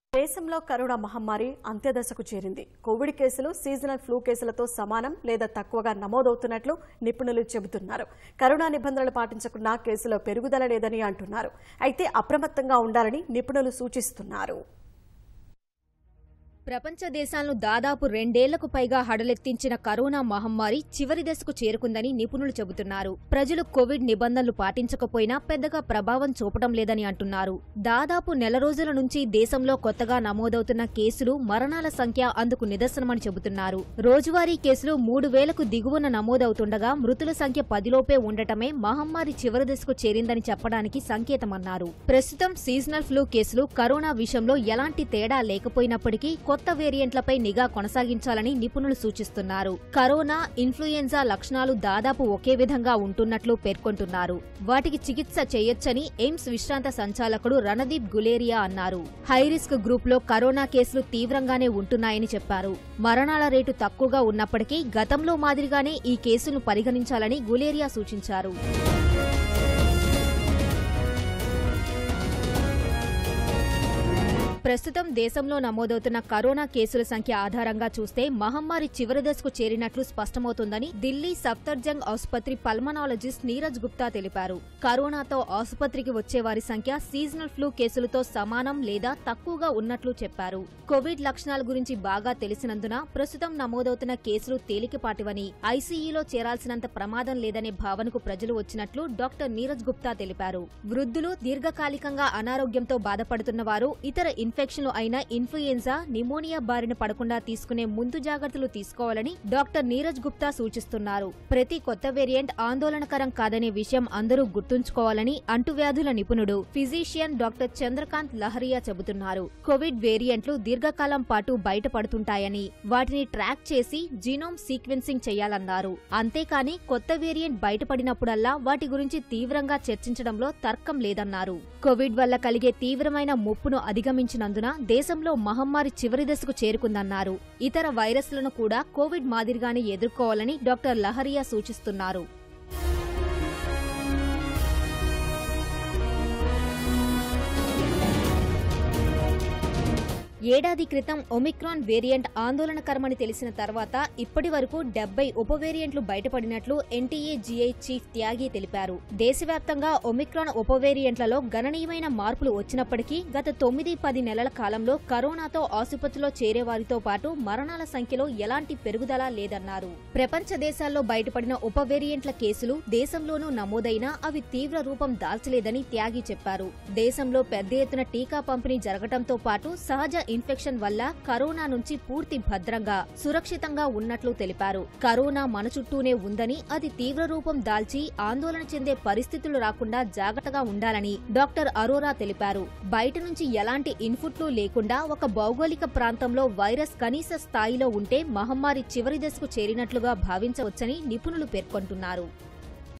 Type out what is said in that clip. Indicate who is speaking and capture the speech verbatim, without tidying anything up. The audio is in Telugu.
Speaker 1: దేశంలో కరోనా మహమ్మారి అంత్యదశకు చేరింది. కోవిడ్ కేసులు సీజనల్ ఫ్లూ కేసులతో సమానం లేదా తక్కువగా నమోదవుతున్నట్లు నిపుణులు చెబుతున్నారు. కరోనా నిబంధనలు పాటించకుండా కేసులో పెరుగుదల లేదని అంటున్నారు. అయితే అప్రమత్తంగా ఉండాలని నిపుణులు సూచిస్తున్నారు.
Speaker 2: ప్రపంచ దేశాలను దాదాపు రెండేళ్లకు పైగా హడలెత్తించిన కరోనా మహమ్మారి చివరి దశకు చేరుకుందని నిపుణులు చెబుతున్నారు. ప్రజలు కోవిడ్ నిబంధనలు పాటించకపోయినా పెద్దగా ప్రభావం చూపడం లేదని అంటున్నారు. దాదాపు నెల రోజుల నుంచి దేశంలో కొత్తగా నమోదవుతున్న కేసులు, మరణాల సంఖ్య అందుకు నిదర్శనమని చెబుతున్నారు. రోజువారీ కేసులు మూడు వేలకు దిగువన నమోదవుతుండగా మృతుల సంఖ్య పదిలోపే ఉండటమే మహమ్మారి చివరి దశకు చేరిందని చెప్పడానికి సంకేతమన్నారు. ప్రస్తుతం సీజనల్ ఫ్లూ కేసులు కరోనా విషయంలో ఎలాంటి తేడా లేకపోయినప్పటికీ కొత్త వేరియంట్లపై నిఘా కొనసాగించాలని నిపుణులు సూచిస్తున్నారు. కరోనా, ఇన్ఫ్లుయెంజా లక్షణాలు దాదాపు ఒకే విధంగా ఉంటున్నట్లు పేర్కొంటున్నారు. వాటికి చికిత్స చేయొచ్చని ఎయిమ్స్ విశ్రాంత సంచాలకుడు రణదీప్ గులేరియా అన్నారు. హైరిస్క్ గ్రూప్ లో కరోనా కేసులు తీవ్రంగానే ఉంటున్నాయని చెప్పారు. మరణాల రేటు తక్కువగా ఉన్నప్పటికీ గతంలో మాదిరిగానే ఈ కేసును పరిగణించాలని గులేరియా సూచించారు. ప్రస్తుతం దేశంలో నమోదవుతున్న కరోనా కేసుల సంఖ్య ఆధారంగా చూస్తే మహమ్మారి చివరి దశకు చేరినట్లు స్పష్టమవుతుందని ఢిల్లీ సఫ్దర్జంగ్ ఆసుపత్రి పల్మనాలజిస్ట్ నీరజ్ గుప్తా తెలిపారు. కరోనాతో ఆసుపత్రికి వచ్చేవారి సంఖ్య సీజనల్ ఫ్లూ కేసులతో సమానం లేదా తక్కువగా ఉన్నట్లు చెప్పారు. కోవిడ్ లక్షణాల గురించి బాగా తెలిసినందున ప్రస్తుతం నమోదవుతున్న కేసులు తేలికపాటివని, ఐసీయూలో చేరాల్సినంత ప్రమాదం లేదనే భావనకు ప్రజలు వచ్చినట్లు డాక్టర్ నీరజ్ గుప్తా తెలిపారు. వృద్ధులు, దీర్ఘకాలికంగా అనారోగ్యంతో బాధపడుతున్న వారు, ఇతర ఇన్ఫెక్షన్లు అయిన ఇన్ఫ్లుయెంజా, నిమోనియా బారిన పడకుండా తీసుకునే ముందు జాగ్రత్తలు తీసుకోవాలని డాక్టర్ నీరజ్ గుప్తా సూచిస్తున్నారు. ప్రతి కొత్త వేరియంట్ ఆందోళనకరం కాదనే విషయం అందరూ గుర్తుంచుకోవాలని అంటువ్యాధుల నిపుణుడు, ఫిజీషియన్ డాక్టర్ చంద్రకాంత్ లహరియా చెబుతున్నారు. కోవిడ్ వేరియంట్లు దీర్ఘకాలం పాటు బయటపడుతుంటాయని, వాటిని ట్రాక్ చేసి జీనోమ్ సీక్వెన్సింగ్ చేయాలన్నారు. అంతేకాని కొత్త వేరియంట్ బయటపడినప్పుడల్లా వాటి గురించి తీవ్రంగా చర్చించడంలో తర్కం లేదన్నారు. కోవిడ్ వల్ల కలిగే తీవ్రమైన ముప్పును అధిగమించిన నందున దేశంలో మహమ్మారి చివరి దశకు చేరుకుందన్నారు. ఇతర వైరస్లను కూడా కోవిడ్ మాదిరిగానే ఎదుర్కోవాలని డాక్టర్ లహరియా సూచిస్తున్నారు. ఏడాది క్రితం ఒమిక్రాన్ వేరియంట్ ఆందోళనకరమని తెలిసిన తర్వాత ఇప్పటి వరకు డెబ్బై ఉప వేరియంట్లు బయటపడినట్లు ఎన్టీఏ జీఐ చీఫ్ త్యాగి తెలిపారు. దేశవ్యాప్తంగా ఒమిక్రాన్ ఉప వేరియంట్లలో గణనీయమైన మార్పులు వచ్చినప్పటికీ గత తొమ్మిది పది నెలల కాలంలో కరోనాతో ఆసుపత్రిలో చేరేవారితో పాటు మరణాల సంఖ్యలో ఎలాంటి పెరుగుదల లేదన్నారు. ప్రపంచ దేశాల్లో బయటపడిన ఉప వేరియంట్ల కేసులు దేశంలోనూ నమోదైనా అవి తీవ్ర రూపం దాల్చలేదని త్యాగి చెప్పారు. దేశంలో పెద్ద ఎత్తున టీకా పంపిణీ జరగడంతో పాటు సహజ ఇన్ఫెక్షన్ వల్ల కరోనా నుంచి పూర్తి భద్రంగా, సురక్షితంగా ఉన్నట్లు తెలిపారు. కరోనా మన చుట్టూనే ఉందని, అది తీవ్ర రూపం దాల్చి ఆందోళన చెందే పరిస్థితులు రాకుండా జాగ్రత్తగా ఉండాలని డాక్టర్ అరోరా తెలిపారు. బయట నుంచి ఎలాంటి ఇన్పుట్లు లేకుండా ఒక భౌగోళిక ప్రాంతంలో వైరస్ కనీస స్థాయిలో ఉంటే మహమ్మారి చివరి దశకు చేరినట్లుగా భావించవచ్చని నిపుణులు పేర్కొంటున్నారు.